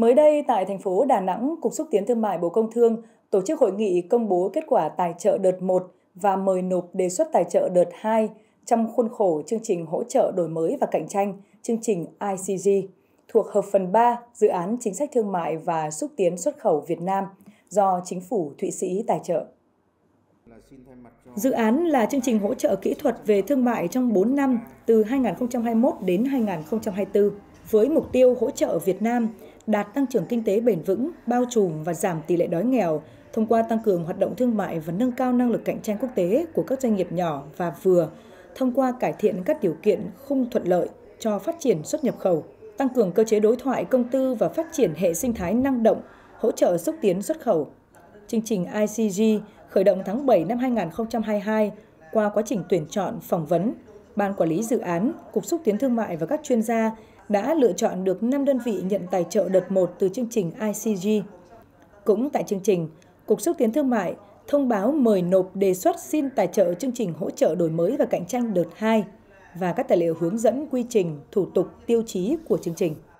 Mới đây, tại thành phố Đà Nẵng, Cục Xúc tiến Thương mại Bộ Công Thương tổ chức hội nghị công bố kết quả tài trợ đợt 1 và mời nộp đề xuất tài trợ đợt 2 trong khuôn khổ chương trình hỗ trợ đổi mới và cạnh tranh, chương trình ICG, thuộc hợp phần 3 dự án chính sách thương mại và xúc tiến xuất khẩu Việt Nam do Chính phủ Thụy Sĩ tài trợ. Dự án là chương trình hỗ trợ kỹ thuật về thương mại trong 4 năm từ 2021 đến 2024 với mục tiêu hỗ trợ Việt Nam đạt tăng trưởng kinh tế bền vững, bao trùm và giảm tỷ lệ đói nghèo thông qua tăng cường hoạt động thương mại và nâng cao năng lực cạnh tranh quốc tế của các doanh nghiệp nhỏ và vừa thông qua cải thiện các điều kiện khung thuận lợi cho phát triển xuất nhập khẩu, tăng cường cơ chế đối thoại công tư và phát triển hệ sinh thái năng động, hỗ trợ xúc tiến xuất khẩu. Chương trình ICG khởi động tháng 7 năm 2022 qua quá trình tuyển chọn, phỏng vấn. Ban quản lý dự án, Cục Xúc tiến Thương mại và các chuyên gia đã lựa chọn được 5 đơn vị nhận tài trợ đợt 1 từ chương trình ICG. Cũng tại chương trình, Cục Xúc tiến Thương mại thông báo mời nộp đề xuất xin tài trợ chương trình hỗ trợ đổi mới và cạnh tranh đợt 2 và các tài liệu hướng dẫn quy trình, thủ tục, tiêu chí của chương trình.